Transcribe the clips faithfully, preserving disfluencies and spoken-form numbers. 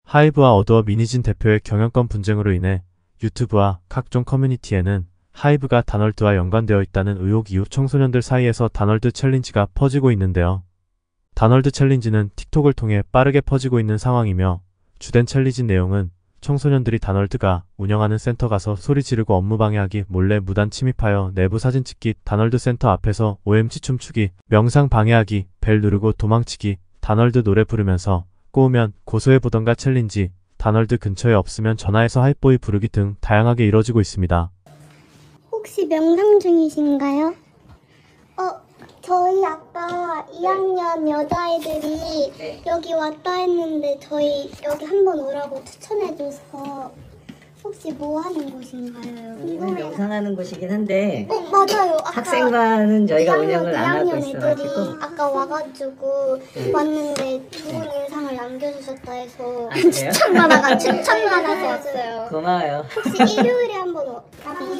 하이브와 어도어 미니진 대표의 경영권 분쟁으로 인해 유튜브와 각종 커뮤니티에는 하이브가 다널드와 연관되어 있다는 의혹 이후 청소년들 사이에서 다널드 챌린지가 퍼지고 있는데요. 다널드 챌린지는 틱톡을 통해 빠르게 퍼지고 있는 상황이며 주된 챌린지 내용은 청소년들이 다널드가 운영하는 센터 가서 소리 지르고 업무 방해하기, 몰래 무단 침입하여 내부 사진 찍기, 다널드 센터 앞에서 오엠지 춤추기, 명상 방해하기, 벨 누르고 도망치기, 다널드 노래 부르면서 꼬우면 고소해보던가 챌린지, 다널드 근처에 없으면 전화해서 하이보이 부르기 등 다양하게 이뤄지고 있습니다. 혹시 명상 중이신가요? 어, 저희 아까 이 학년 여자애들이 네. 여기 왔다 했는데 저희 여기 한번 오라고 추천해줘서 혹시 뭐 하는 곳인가요? 여기는 명상하는 곳이긴 한데 어, 맞아요. 아까 학생과는 저희가 운영을 안 하고 이 학년 있어가지고. 애들이 아까 와가지고 네. 왔는데 좋은 인상을 남겨주셨다 해서 아, 그래요? 추천받아가 추천받아서 왔어요. 고마워요. 혹시 일요일에 한번 와?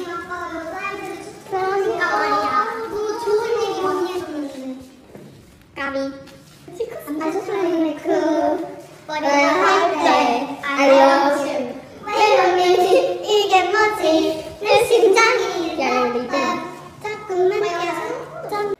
그러니까 말이야. 뭐 좋은 얘기 많이 해줬는데. 까비. 아, 선생님 그 머리를 할때 알려준 멜로디 이게 뭐지? 내 심장이 열리듯 조금만 좀.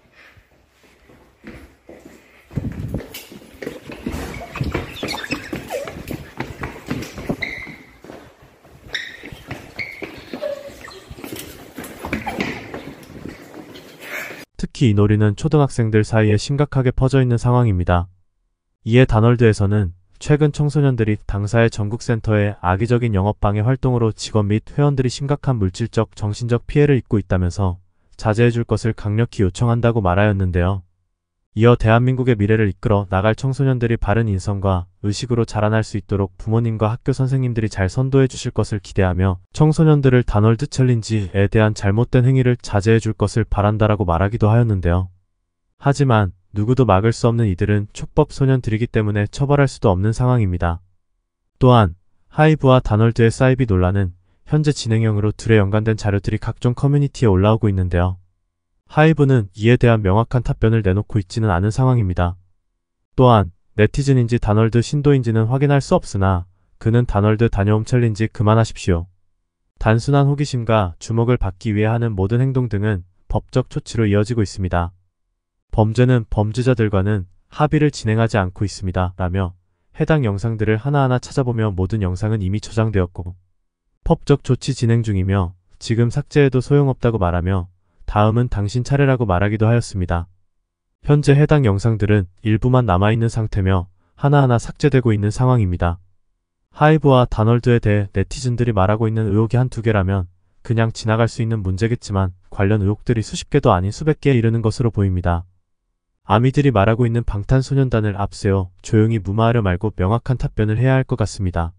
특히 이 놀이는 초등학생들 사이에 심각하게 퍼져 있는 상황입니다. 이에 다널드에서는 최근 청소년들이 당사의 전국센터의 악의적인 영업방해 활동으로 직원 및 회원들이 심각한 물질적, 정신적 피해를 입고 있다면서 자제해줄 것을 강력히 요청한다고 말하였는데요. 이어 대한민국의 미래를 이끌어 나갈 청소년들이 바른 인성과 의식으로 자라날 수 있도록 부모님과 학교 선생님들이 잘 선도해 주실 것을 기대하며 청소년들을 다널드 챌린지에 대한 잘못된 행위를 자제해 줄 것을 바란다라고 말하기도 하였는데요. 하지만 누구도 막을 수 없는 이들은 촉법 소년들이기 때문에 처벌할 수도 없는 상황입니다. 또한 하이브와 다널드의 사이비 논란은 현재 진행형으로 둘에 연관된 자료들이 각종 커뮤니티에 올라오고 있는데요. 하이브는 이에 대한 명확한 답변을 내놓고 있지는 않은 상황입니다. 또한 네티즌인지 다널드 신도인지는 확인할 수 없으나 그는 다널드 다녀옴 챌린지 그만하십시오. 단순한 호기심과 주목을 받기 위해 하는 모든 행동 등은 법적 조치로 이어지고 있습니다. 범죄는 범죄자들과는 합의를 진행하지 않고 있습니다. 라며 해당 영상들을 하나하나 찾아보며 모든 영상은 이미 저장되었고 법적 조치 진행 중이며 지금 삭제해도 소용없다고 말하며 다음은 당신 차례라고 말하기도 하였습니다. 현재 해당 영상들은 일부만 남아있는 상태며 하나하나 삭제되고 있는 상황입니다. 하이브와 다널드에 대해 네티즌들이 말하고 있는 의혹이 한두 개라면 그냥 지나갈 수 있는 문제겠지만 관련 의혹들이 수십 개도 아닌 수백 개에 이르는 것으로 보입니다. 아미들이 말하고 있는 방탄소년단을 앞세워 조용히 무마하려 말고 명확한 답변을 해야 할 것 같습니다.